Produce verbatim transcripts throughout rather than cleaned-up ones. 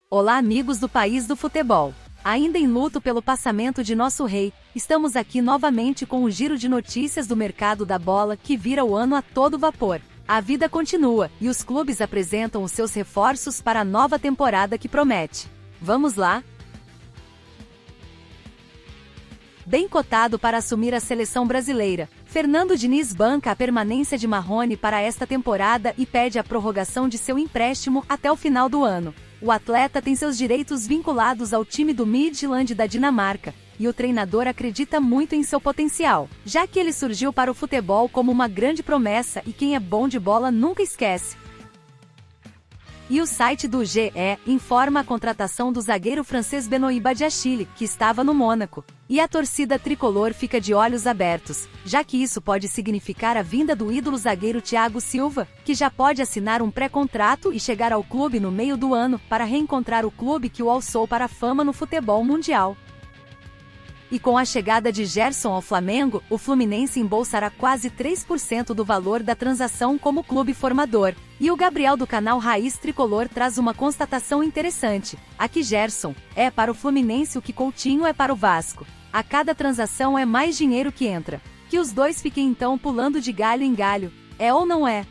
Olá, amigos do país do futebol. Ainda em luto pelo passamento de nosso rei, estamos aqui novamente com um giro de notícias do mercado da bola que vira o ano a todo vapor. A vida continua e os clubes apresentam os seus reforços para a nova temporada que promete. Vamos lá? Bem cotado para assumir a seleção brasileira, Fernando Diniz banca a permanência de Marrone para esta temporada e pede a prorrogação de seu empréstimo até o final do ano. O atleta tem seus direitos vinculados ao time do Midtjylland da Dinamarca, e o treinador acredita muito em seu potencial, já que ele surgiu para o futebol como uma grande promessa e quem é bom de bola nunca esquece. E o site do G E informa a contratação do zagueiro francês Benoît Badiashile, que estava no Mônaco. E a torcida tricolor fica de olhos abertos, já que isso pode significar a vinda do ídolo zagueiro Thiago Silva, que já pode assinar um pré-contrato e chegar ao clube no meio do ano para reencontrar o clube que o alçou para a fama no futebol mundial. E com a chegada de Gerson ao Flamengo, o Fluminense embolsará quase três por cento do valor da transação como clube formador. E o Gabriel do canal Raiz Tricolor traz uma constatação interessante. Aqui Gerson é para o Fluminense o que Coutinho é para o Vasco. A cada transação é mais dinheiro que entra. Que os dois fiquem então pulando de galho em galho. É ou não é?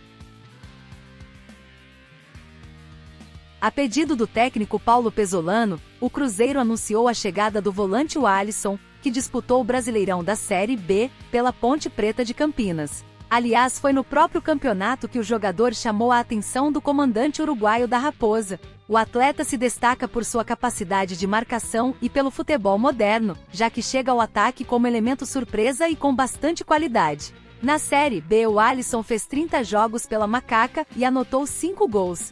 A pedido do técnico Paulo Pesolano, o Cruzeiro anunciou a chegada do volante Alisson, que disputou o Brasileirão da Série B pela Ponte Preta de Campinas. Aliás, foi no próprio campeonato que o jogador chamou a atenção do comandante uruguaio da Raposa. O atleta se destaca por sua capacidade de marcação e pelo futebol moderno, já que chega ao ataque como elemento surpresa e com bastante qualidade. Na Série B, o Alisson fez trinta jogos pela Macaca e anotou cinco gols.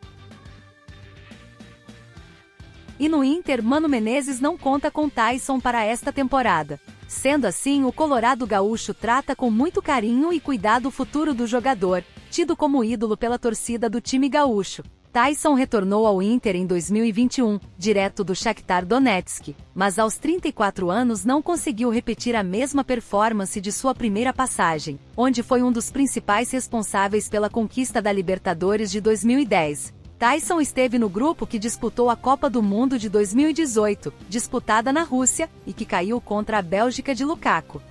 E no Inter, Mano Menezes não conta com Taison para esta temporada. Sendo assim, o colorado gaúcho trata com muito carinho e cuidado o futuro do jogador, tido como ídolo pela torcida do time gaúcho. Taison retornou ao Inter em dois mil e vinte e um, direto do Shakhtar Donetsk, mas aos trinta e quatro anos não conseguiu repetir a mesma performance de sua primeira passagem, onde foi um dos principais responsáveis pela conquista da Libertadores de dois mil e dez. Taison esteve no grupo que disputou a Copa do Mundo de dois mil e dezoito, disputada na Rússia, e que caiu contra a Bélgica de Lukaku.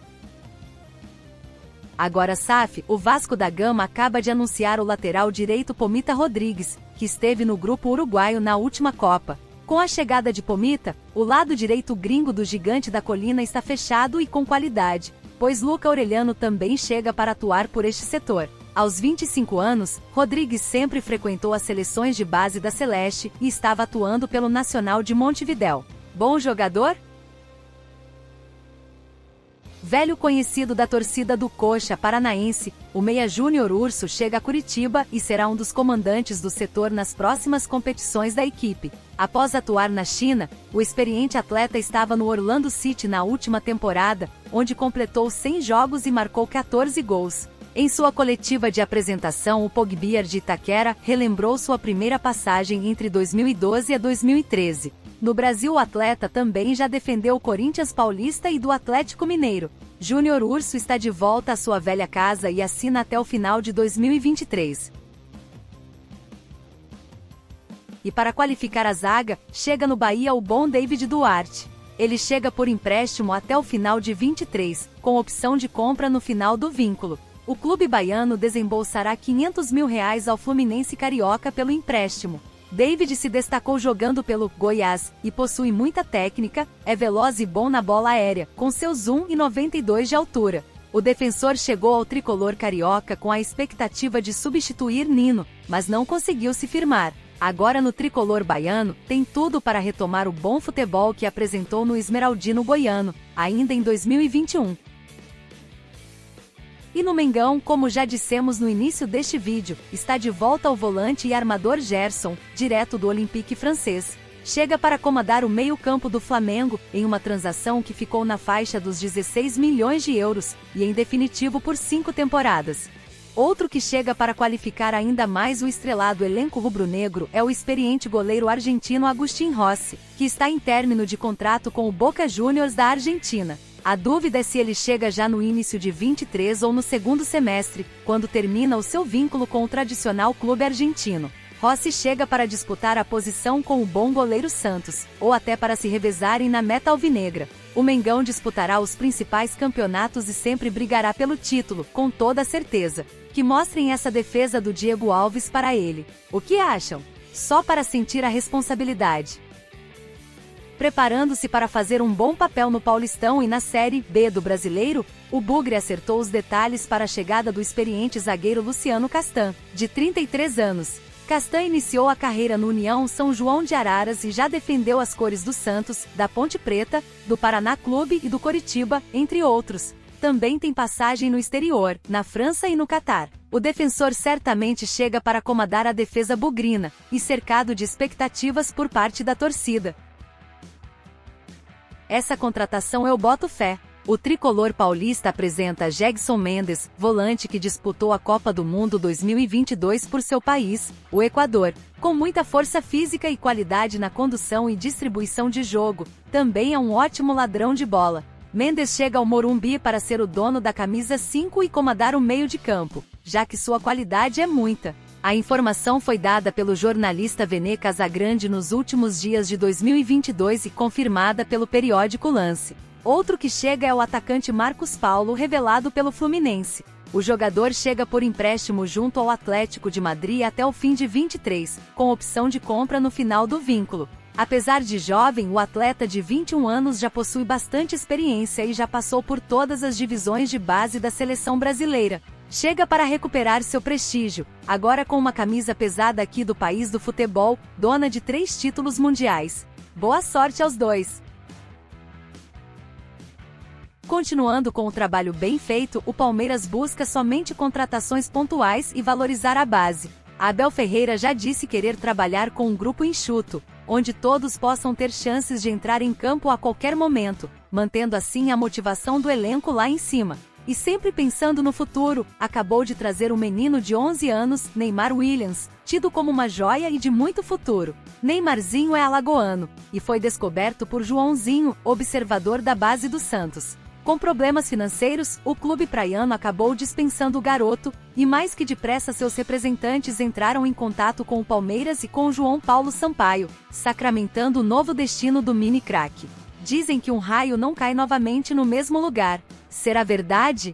Agora S A F, o Vasco da Gama acaba de anunciar o lateral direito Pomita Rodrigues, que esteve no grupo uruguaio na última Copa. Com a chegada de Pomita, o lado direito gringo do Gigante da Colina está fechado e com qualidade, pois Luca Aureliano também chega para atuar por este setor. Aos vinte e cinco anos, Rodrigues sempre frequentou as seleções de base da Celeste e estava atuando pelo Nacional de Montevidéu. Bom jogador? Velho conhecido da torcida do Coxa Paranaense, o meia Júnior Urso chega a Curitiba e será um dos comandantes do setor nas próximas competições da equipe. Após atuar na China, o experiente atleta estava no Orlando City na última temporada, onde completou cem jogos e marcou quatorze gols. Em sua coletiva de apresentação, o Pogbiar de Itaquera relembrou sua primeira passagem entre dois mil e doze e dois mil e treze. No Brasil, o atleta também já defendeu o Corinthians Paulista e do Atlético Mineiro. Júnior Urso está de volta à sua velha casa e assina até o final de dois mil e vinte e três. E para qualificar a zaga, chega no Bahia o bom David Duarte. Ele chega por empréstimo até o final de vinte e três, com opção de compra no final do vínculo. O clube baiano desembolsará quinhentos mil reais ao Fluminense Carioca pelo empréstimo. David se destacou jogando pelo Goiás e possui muita técnica, é veloz e bom na bola aérea, com seus um metro e noventa e dois de altura. O defensor chegou ao tricolor carioca com a expectativa de substituir Nino, mas não conseguiu se firmar. Agora no tricolor baiano, tem tudo para retomar o bom futebol que apresentou no Esmeraldino Goiano, ainda em dois mil e vinte e um. E no Mengão, como já dissemos no início deste vídeo, está de volta o volante e armador Gerson, direto do Olympique francês. Chega para comandar o meio-campo do Flamengo, em uma transação que ficou na faixa dos dezesseis milhões de euros, e em definitivo por cinco temporadas. Outro que chega para qualificar ainda mais o estrelado elenco rubro-negro é o experiente goleiro argentino Agustín Rossi, que está em término de contrato com o Boca Juniors da Argentina. A dúvida é se ele chega já no início de vinte e três ou no segundo semestre, quando termina o seu vínculo com o tradicional clube argentino. Rossi chega para disputar a posição com o bom goleiro Santos, ou até para se revezarem na meta alvinegra. O Mengão disputará os principais campeonatos e sempre brigará pelo título, com toda certeza. Que mostrem essa defesa do Diego Alves para ele. O que acham? Só para sentir a responsabilidade. Preparando-se para fazer um bom papel no Paulistão e na Série B do Brasileiro, o Bugre acertou os detalhes para a chegada do experiente zagueiro Luciano Castan, de trinta e três anos. Castan iniciou a carreira no União São João de Araras e já defendeu as cores do Santos, da Ponte Preta, do Paraná Clube e do Coritiba, entre outros. Também tem passagem no exterior, na França e no Catar. O defensor certamente chega para comandar a defesa bugrina, e cercado de expectativas por parte da torcida. Essa contratação eu boto fé. O tricolor paulista apresenta Jegson Mendes, volante que disputou a Copa do Mundo dois mil e vinte e dois por seu país, o Equador, com muita força física e qualidade na condução e distribuição de jogo. Também é um ótimo ladrão de bola. Mendes chega ao Morumbi para ser o dono da camisa cinco e comandar o meio de campo, já que sua qualidade é muita. A informação foi dada pelo jornalista Vene Casagrande nos últimos dias de dois mil e vinte e dois e confirmada pelo periódico Lance. Outro que chega é o atacante Marcos Paulo, revelado pelo Fluminense. O jogador chega por empréstimo junto ao Atlético de Madrid até o fim de vinte e três, com opção de compra no final do vínculo. Apesar de jovem, o atleta de vinte e um anos já possui bastante experiência e já passou por todas as divisões de base da seleção brasileira. Chega para recuperar seu prestígio, agora com uma camisa pesada aqui do país do futebol, dona de três títulos mundiais. Boa sorte aos dois! Continuando com o trabalho bem feito, o Palmeiras busca somente contratações pontuais e valorizar a base. Abel Ferreira já disse querer trabalhar com um grupo enxuto, onde todos possam ter chances de entrar em campo a qualquer momento, mantendo assim a motivação do elenco lá em cima. E sempre pensando no futuro, acabou de trazer um menino de onze anos, Neymar Williams, tido como uma joia e de muito futuro. Neymarzinho é alagoano, e foi descoberto por Joãozinho, observador da base do Santos. Com problemas financeiros, o clube praiano acabou dispensando o garoto, e mais que depressa seus representantes entraram em contato com o Palmeiras e com João Paulo Sampaio, sacramentando o novo destino do mini craque. Dizem que um raio não cai novamente no mesmo lugar. Será verdade?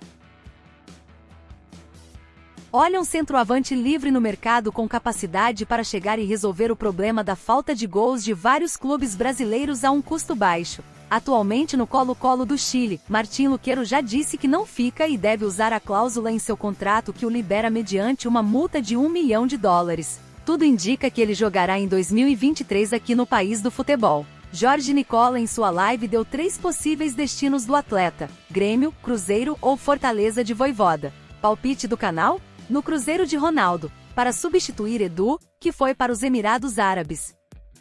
Olha um centroavante livre no mercado com capacidade para chegar e resolver o problema da falta de gols de vários clubes brasileiros a um custo baixo. Atualmente no Colo-Colo do Chile, Martim Luqueiro já disse que não fica e deve usar a cláusula em seu contrato que o libera mediante uma multa de um milhão de dólares. Tudo indica que ele jogará em dois mil e vinte e três aqui no país do futebol. Jorge Nicola em sua live deu três possíveis destinos do atleta: Grêmio, Cruzeiro ou Fortaleza de Vojvoda. Palpite do canal? No Cruzeiro de Ronaldo, para substituir Edu, que foi para os Emirados Árabes.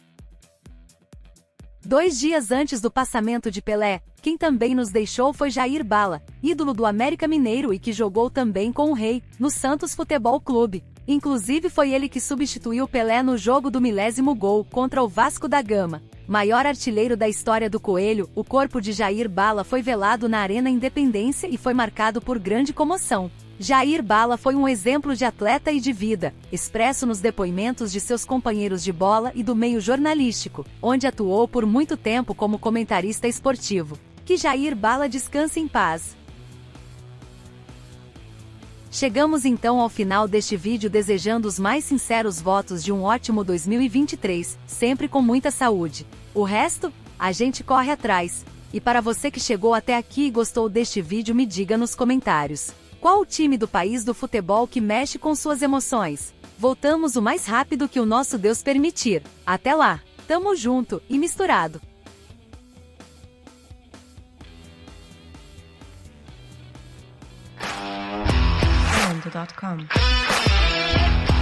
Dois dias antes do passamento de Pelé, quem também nos deixou foi Jair Bala, ídolo do América Mineiro e que jogou também com o Rei, no Santos Futebol Clube. Inclusive foi ele que substituiu Pelé no jogo do milésimo gol contra o Vasco da Gama. Maior artilheiro da história do Coelho, o corpo de Jair Bala foi velado na Arena Independência e foi marcado por grande comoção. Jair Bala foi um exemplo de atleta e de vida, expresso nos depoimentos de seus companheiros de bola e do meio jornalístico, onde atuou por muito tempo como comentarista esportivo. Que Jair Bala descanse em paz. Chegamos então ao final deste vídeo desejando os mais sinceros votos de um ótimo dois mil e vinte e três, sempre com muita saúde. O resto, a gente corre atrás. E para você que chegou até aqui e gostou deste vídeo, me diga nos comentários. Qual o time do país do futebol que mexe com suas emoções? Voltamos o mais rápido que o nosso Deus permitir. Até lá, tamo junto e misturado. dot com